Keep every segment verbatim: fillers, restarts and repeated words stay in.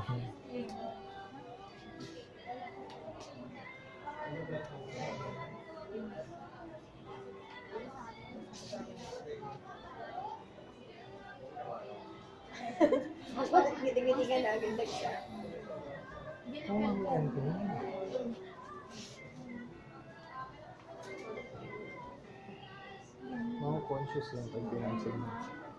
Ngiti-ngiti ka na agad siya. Oh, ang ganda. Mga conscious lang pag pinansin mo.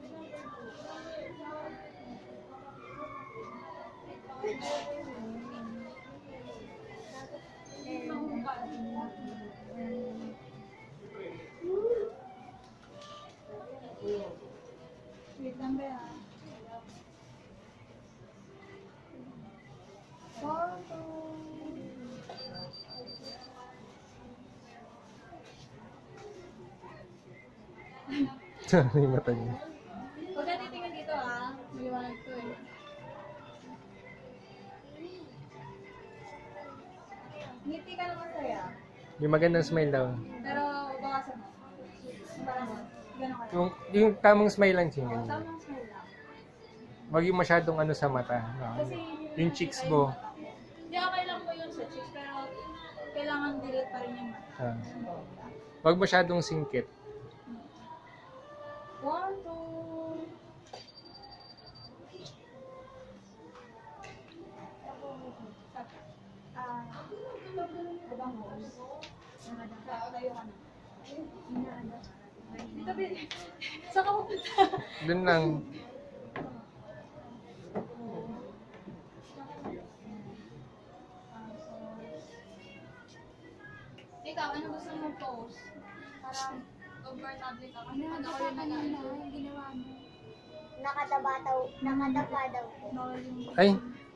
Wait lang ba yan? Photo! Sana yung mata niya. Huwag ka titingin dito ah. Maliwanag ko eh. Ngiti ka naman saya. Yung magandang smile daw. Pero bawasan mo. Parang gano'n ka. Yung, yung tamang smile lang siya. Oo, Ganyan. tamang smile lang. Wag yung masyadong ano sa mata. No? Kasi Yung cheeks mo. Hindi, okay lang po yun sa cheeks. Pero kailangan dilate pa rin yung mata. Ah. Wag masyadong singkit. One, two. Ah, abang mo. Tayo ka na. Dito, Bill. Saan ka pupunta? Doon lang. Ikaw, ano gusto mong post? Parang comfortable ka. Kasi pag ako yung nag-ano, yung ginawa mo. Nakataba daw, nakataba daw po. Bawal yung... Ay,